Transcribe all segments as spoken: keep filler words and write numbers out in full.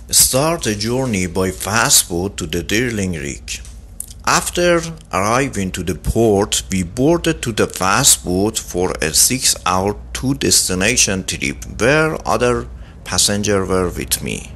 Start a journey by fast boat to the derrick. After arriving to the port, we boarded to the fast boat for a six-hour to-destination trip where other passengers were with me.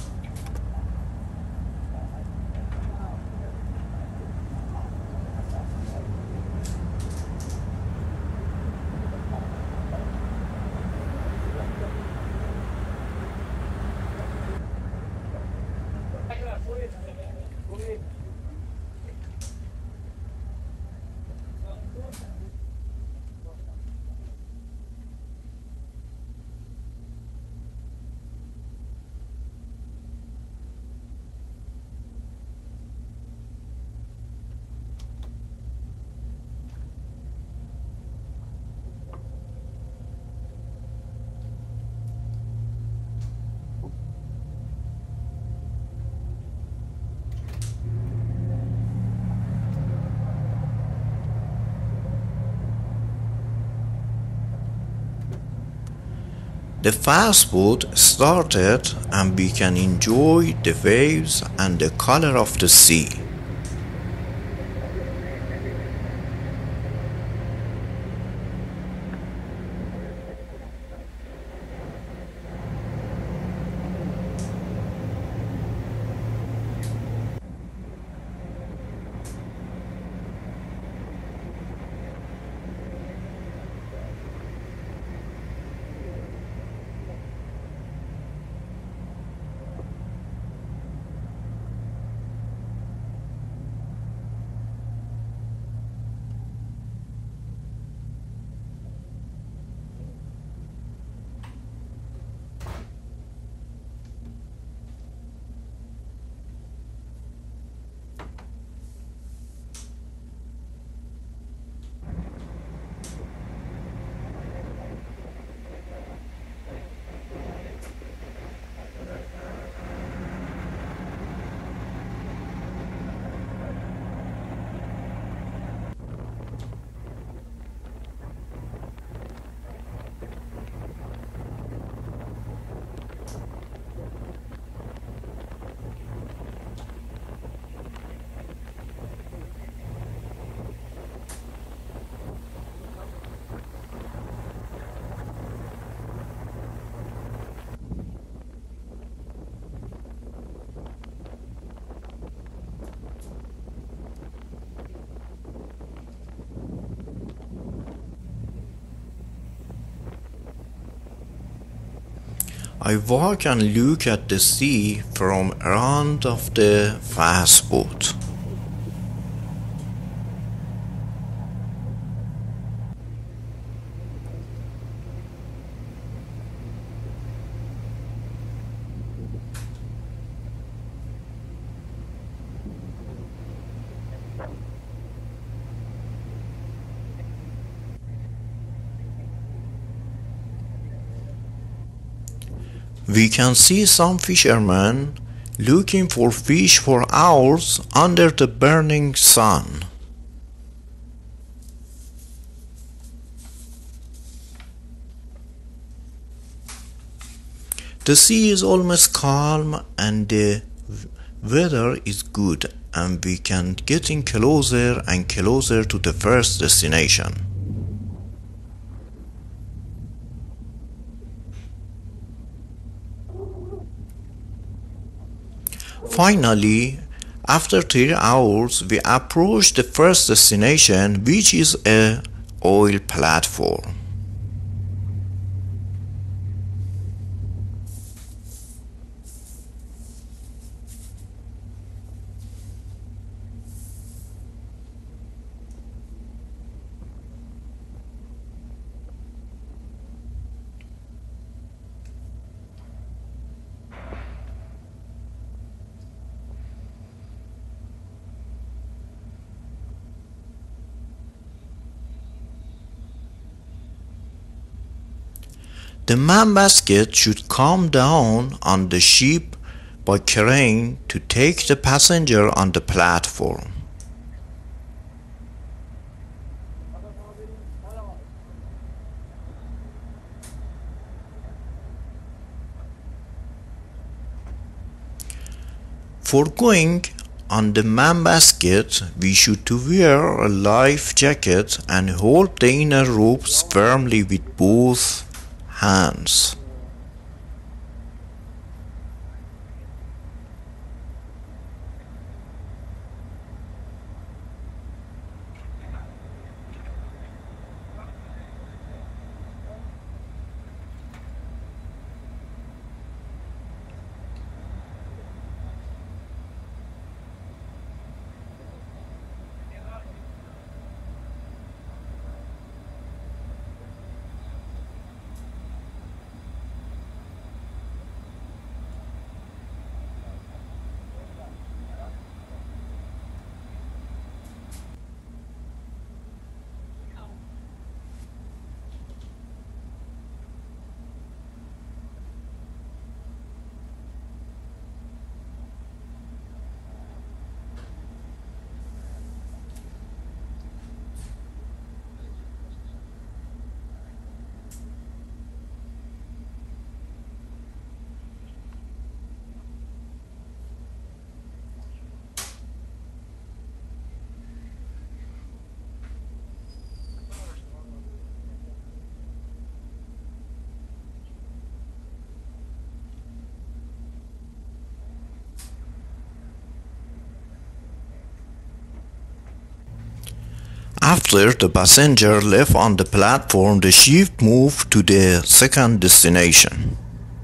The fast boat started and we can enjoy the waves and the color of the sea. I walk and look at the sea from around of the fast boat. We can see some fishermen looking for fish for hours under the burning sun. The sea is almost calm and the weather is good, and we can getting closer and closer to the first destination. Finally, after three hours, we approach the first destination, which is a oil platform. The man basket should come down on the ship by crane to take the passenger on the platform. Before going on the man basket, we should to wear a life jacket and hold the inner ropes firmly with both hands. After the passenger left on the platform, the ship moved to the second destination.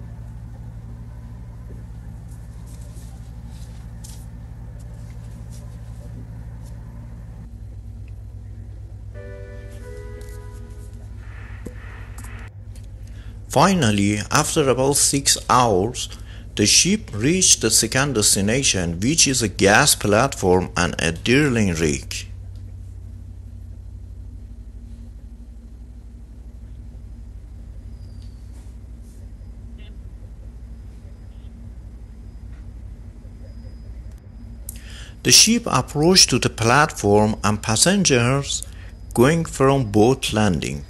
Finally, after about six hours, the ship reached the second destination, which is a gas platform and a derrick rig. The ship approached to the platform and passengers going from boat landing.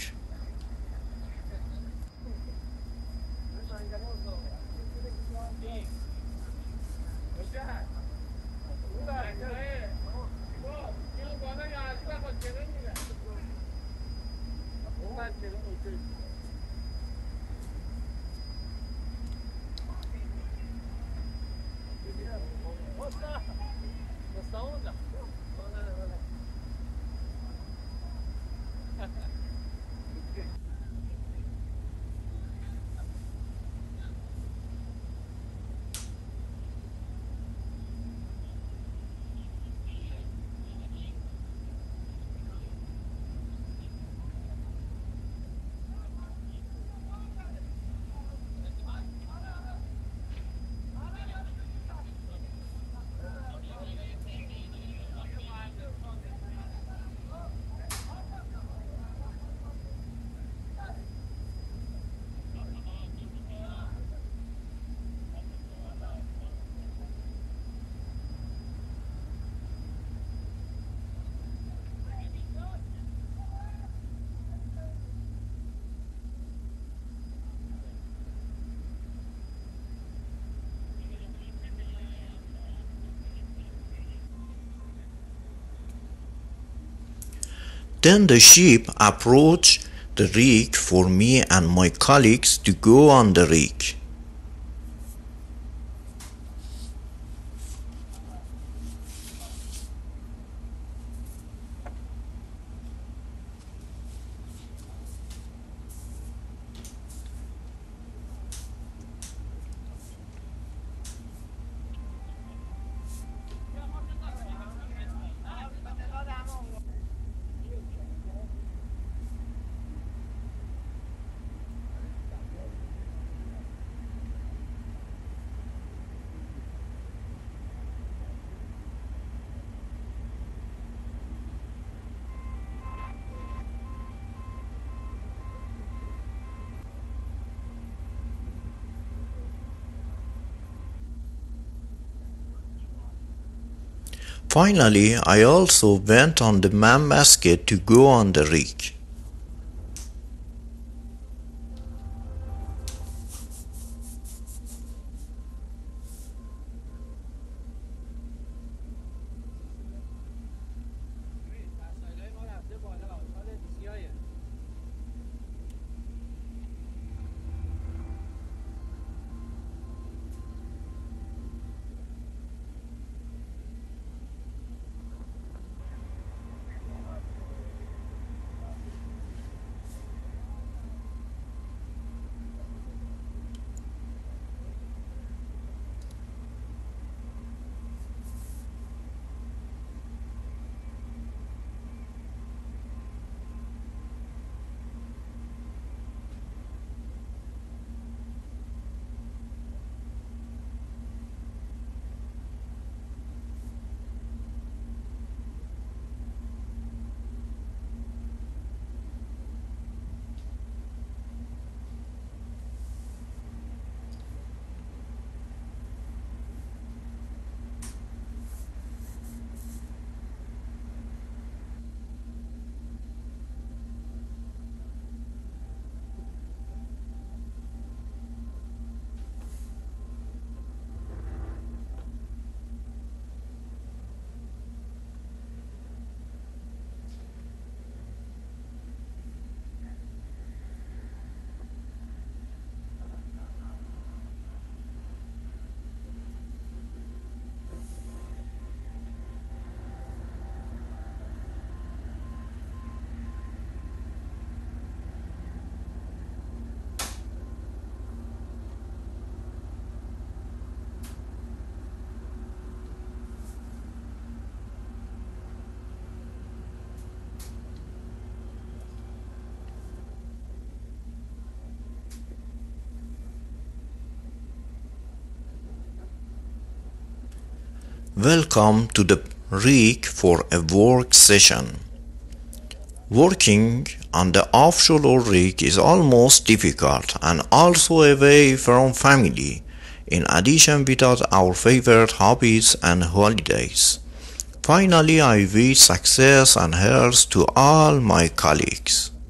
Then the ship approached the rig for me and my colleagues to go on the rig. Finally, I also went on the man basket to go on the rig. Welcome to the rig for a work session. Working on the offshore rig is almost difficult and also away from family, in addition without our favorite hobbies and holidays. Finally, I wish success and health to all my colleagues.